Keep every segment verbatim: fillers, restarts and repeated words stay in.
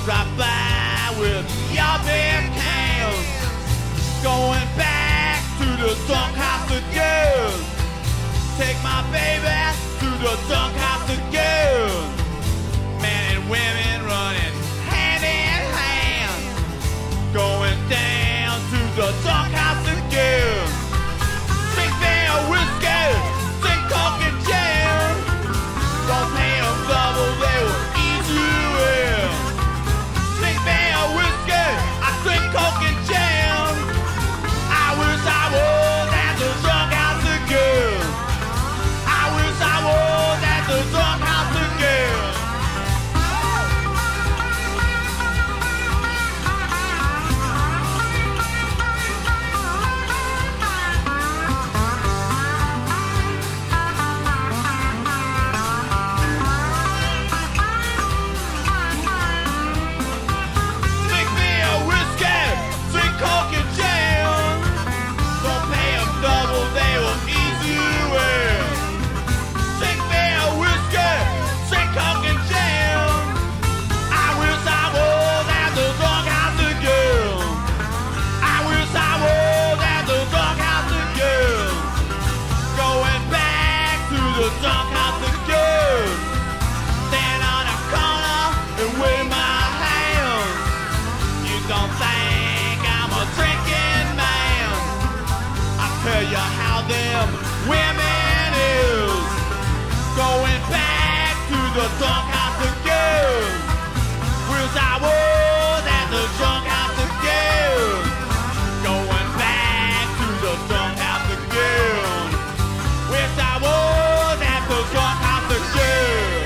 drop by with your big hands, going back to the drunk house again. Take my baby to the drunk house again. Men and women running hand in hand, going down to the drunk house again. Drink their whiskey, drink coke and jam. Don't pay them double, they will ease you in. Drink their whiskey, I drink coke and jam. I wish I was at the drunk house again. I wish I was at the drunk house again. Drink me a whiskey, drink coke and jam. Don't pay them double, they will ease you in. Drink me a whiskey, drink coke and jam. I wish I was at the drunk house again. I wish I was at the drunk house again. Going back to the drunk house again. Stand on a corner and wave my hands. You don't think I'm a drinking man? I'll tell you how them women is. Going back to the drunk house again. Wish I was at the drunk house again. Going back to the drunk house again. Wish I was at the drunk house again.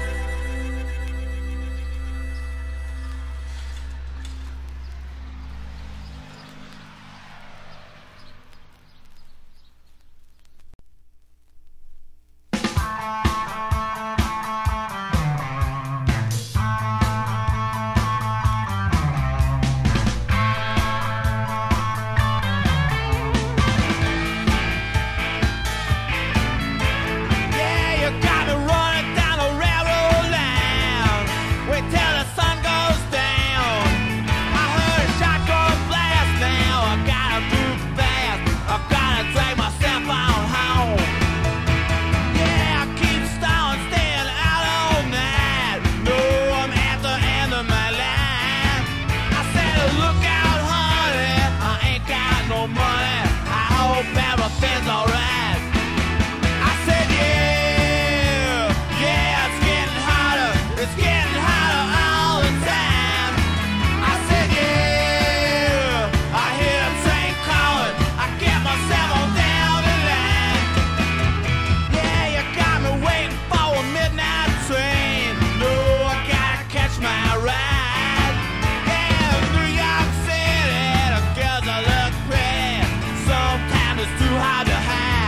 Yeah, you got me running down the railroad line. Wait till the sun goes down. I heard a shotgun blast now. I gotta move fast. I gotta drag myself on home. Yeah, I keep stalling, staying out all night. No, I'm at the end of my line. I said, look out, honey. I ain't got no money. I hope everything's alright. I said, yeah, yeah, it's getting hotter. It's getting hotter all the time. I said, yeah, I hear a train calling. I get myself on down the line. Yeah, you got me waiting for a midnight train. No, I gotta catch my ride. Yeah, New York City, the girls all look pretty. Sometimes it's too hard to hide.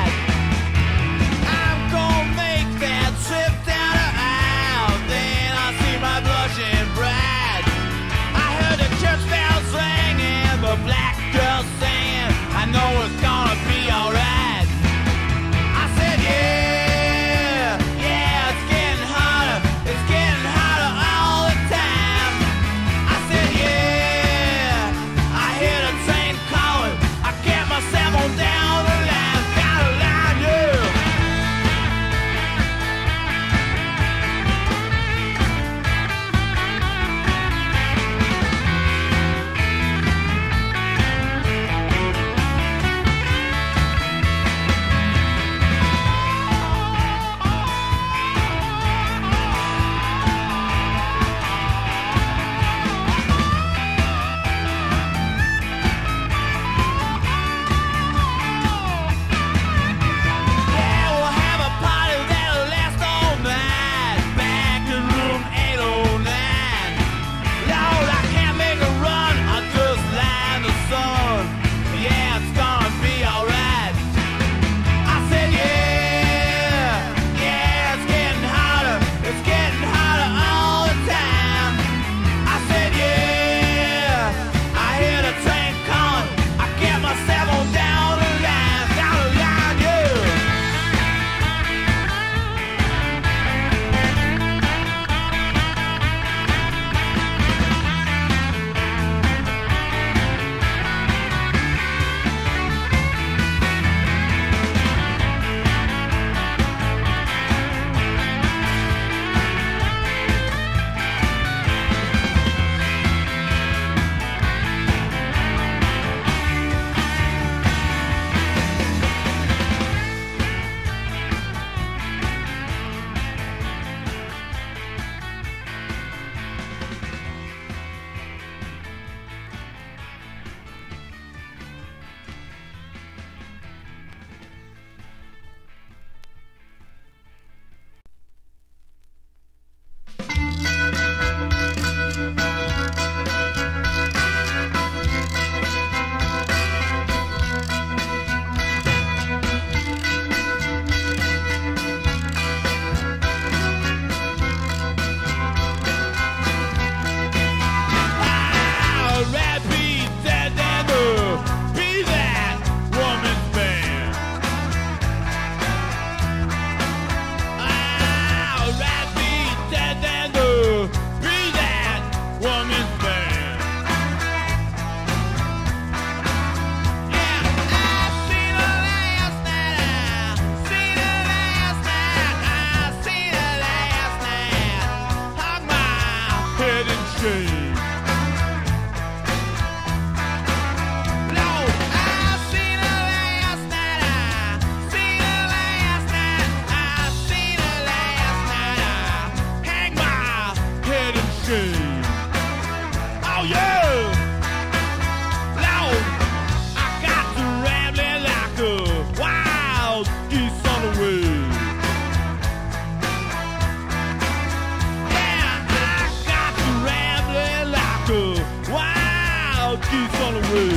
geese on the way.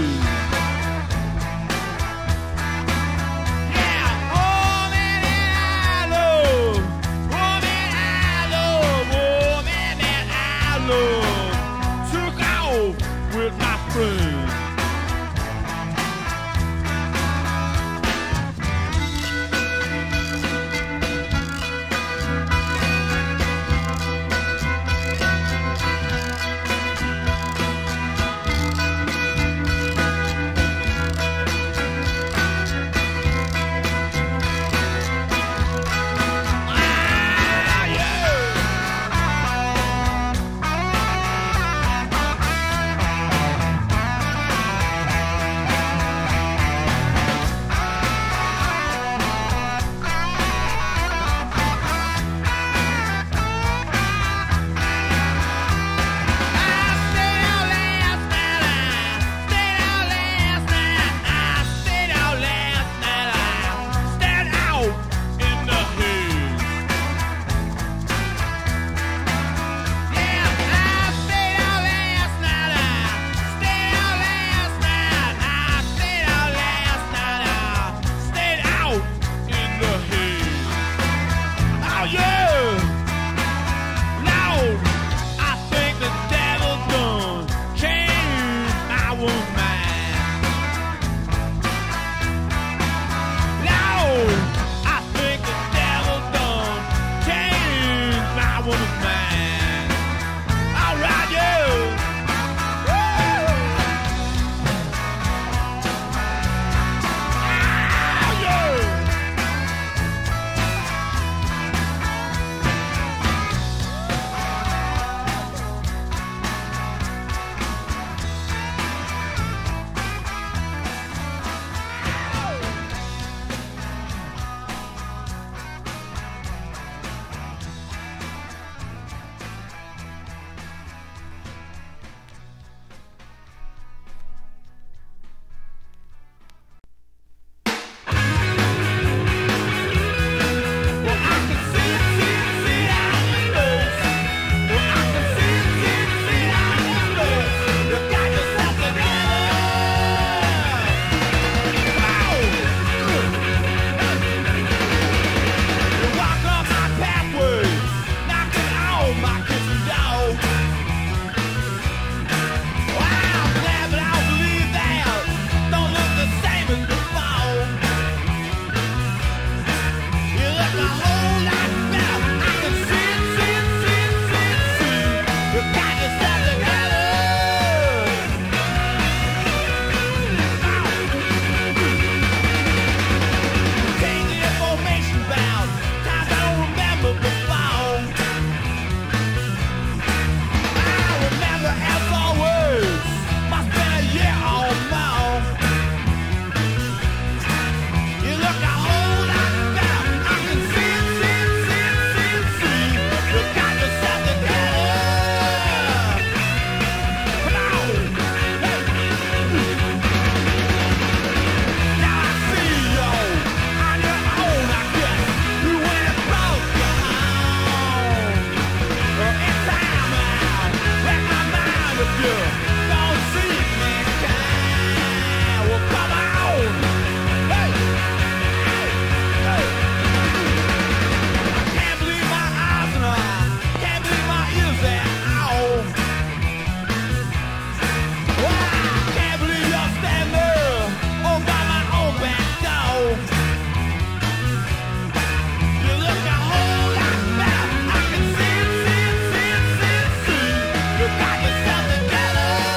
Yeah, woman that I love, woman I love, woman that I love, took off with my friends. Got yourself together.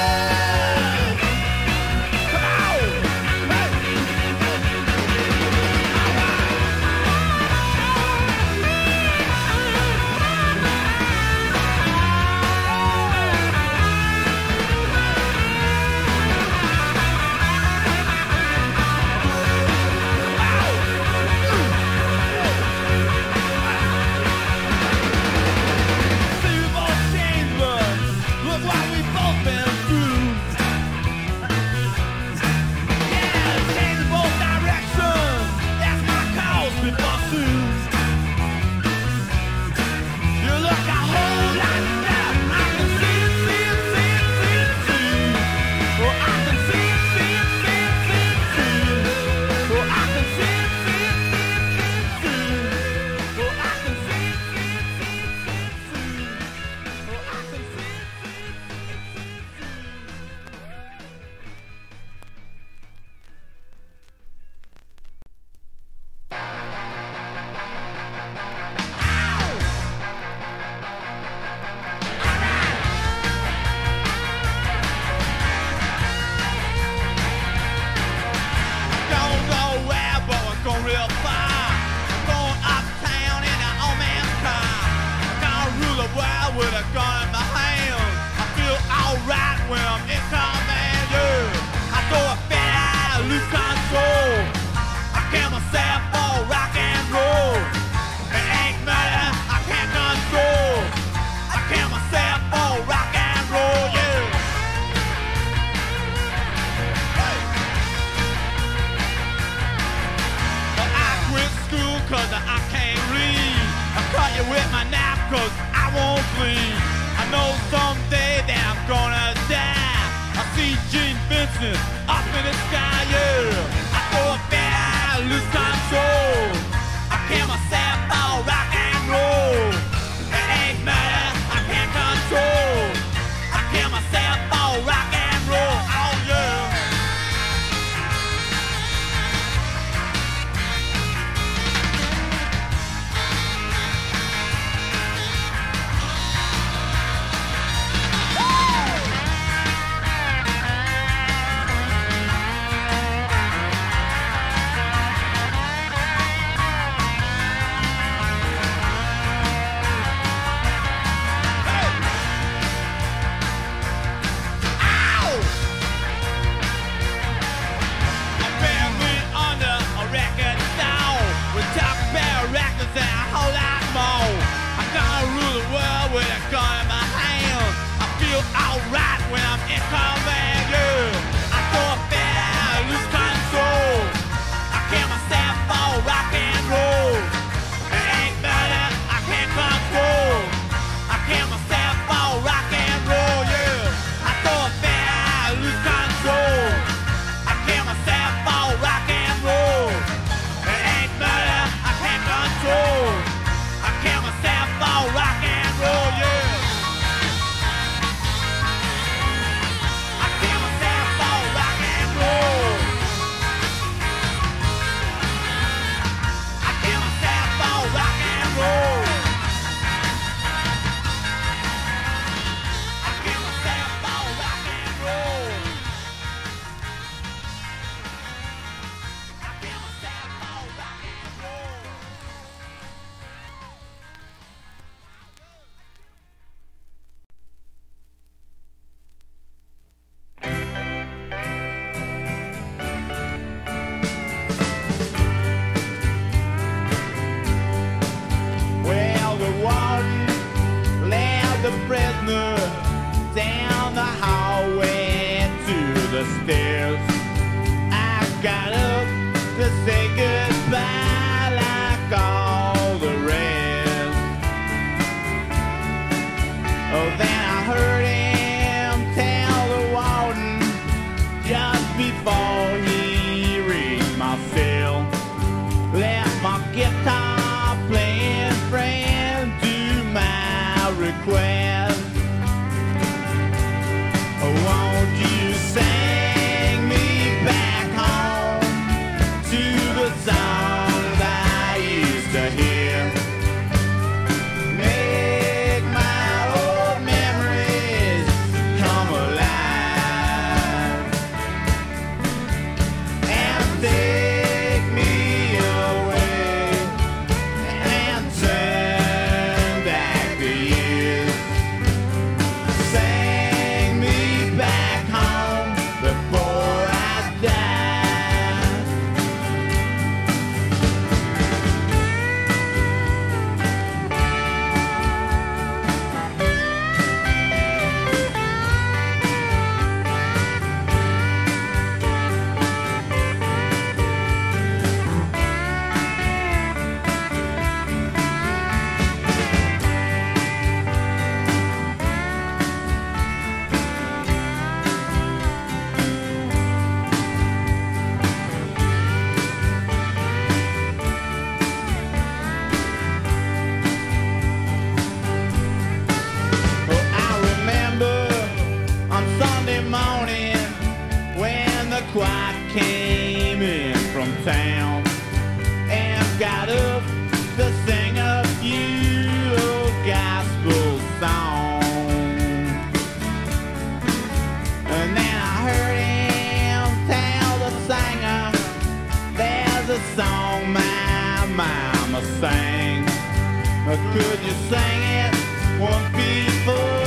gun in my hand. I feel alright when I'm in command, yeah. I throw a fit out, lose control. I kill myself for rock and roll. It ain't matter, I can't control. I kill myself for rock and roll, yeah. Hey. Well, I quit school cause I can't read. I cut you with my knife cause I won't bleed. I know someday that I'm gonna die. I see Gene Vincent up in the sky, yeah. I throw a fit out, lose control. I kill myself for rock and roll. It ain't matter, I can't control. I kill myself for rock and roll, oh yeah. Alright when I'm in command, yeah. I throw a fit out, lose control. I kill myself for rock and roll. It ain't matter, I can't control. I kill myself for rock and roll, yeah. I throw a fit out, lose control. I kill myself for rock and roll. It ain't matter, I can't control. I kill myself for rock and roll, yeah. Down the hallway to the stairs. I got up to say goodbye like all the rest. Oh, then I heard him tell the warden just before he reached my cell, left my guitar playing friend to my request. Won't you sing me back home to the songs I used to hear? Make my old memories come alive and take me away and turn back the years. Sing me back home before I die. Choir came in from town and got up to sing a few old gospel songs. And then I heard him tell the singer, there's a song my mama sang. Could you sing it one beat for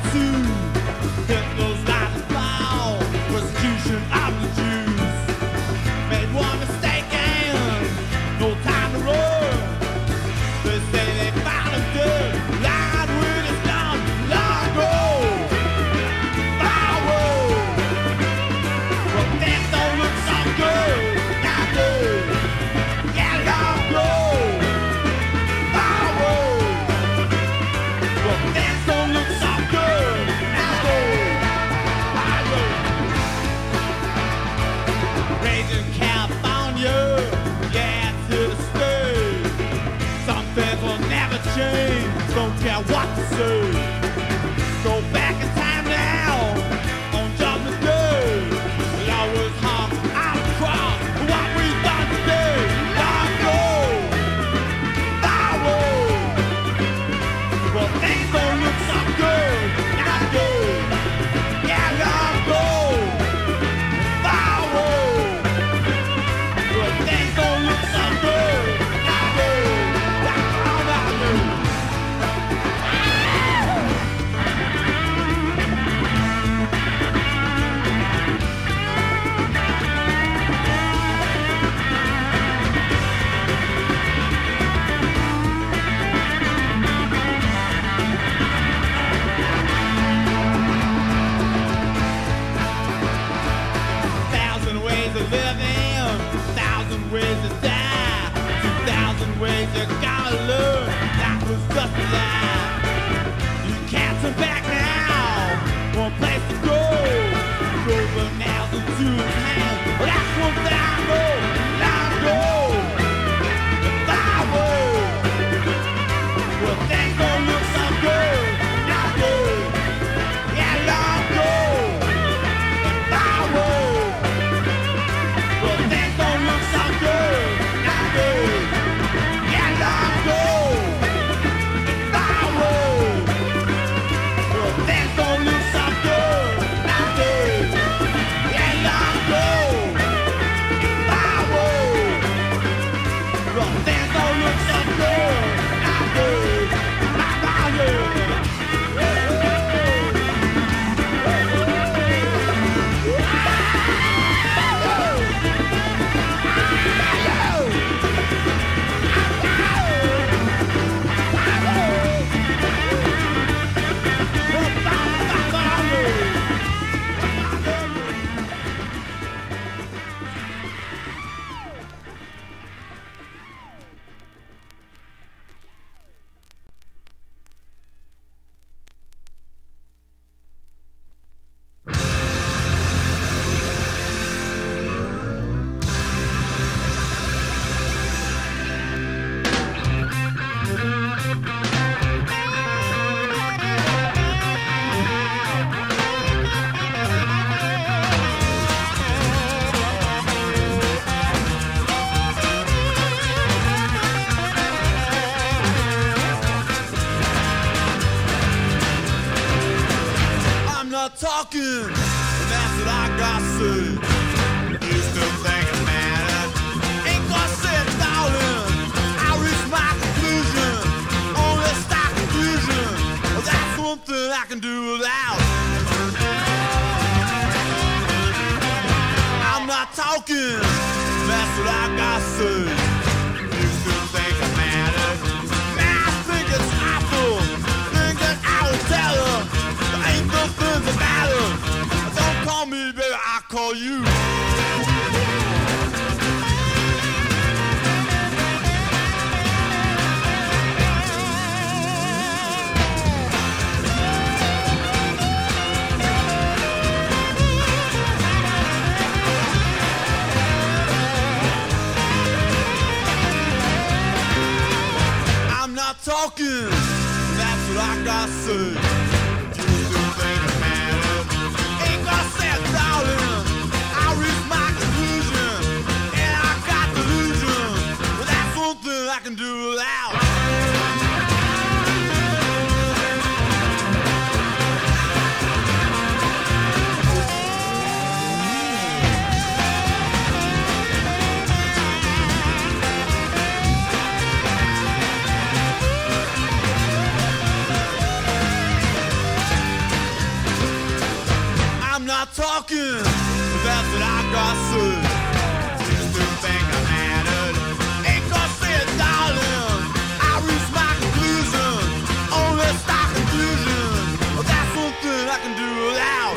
too. Hitler's lies and fall, persecution of the Jews. Made one mistake and no time to run. They say they found him dead, lying with his gun, long ago. Power, but things don't look so good nowadays. Yeah, long ago. Power, but things don't look so good nowadays. Power. Raised in California, yeah, to the state. Some things will never change, don't care what to say. Go back in time now, on Judgment Day. We'll always hung on the cross for what we've done today. Long ago, forward. But things don't look so good nowadays. Yeah, long ago, forward. But things don't look so good nowadays. Wow, nowadays. Thousand ways of living, thousand ways to die, two thousand ways you gotta learn. That was just a lie. You can't turn back now. One place to go. Throw the nails into his hands. Well, that's one thing I know. Long ago, if I were, well, things don't look so good nowadays. Yeah, long ago, if I were. Well, things don't look so good nowadays. Yeah, long ago, if I were. Well, things don't look so good nowadays. Yeah, long ago, if I were. Well, things don't look so good nowadays. I'm not talking, and that's what I got to say. You still think it matters? Ain't gonna sit darling. I reached my conclusion, only stock conclusion. That's one thing I can do without. I'm not talking, that's what I got to say. You still think it matters? Man, I think it's awful. Think that I will tell her. Ain't nothing the matter. Don't call me, baby, I'll call you. I'm not talking, that's what I gotta say. I can do without. not talking. That's what I got said. Just to think I mattered. Ain't gonna say it, darling. I reached my conclusion. Only stock conclusion. Well, that's one thing I can do without.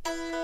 Bye.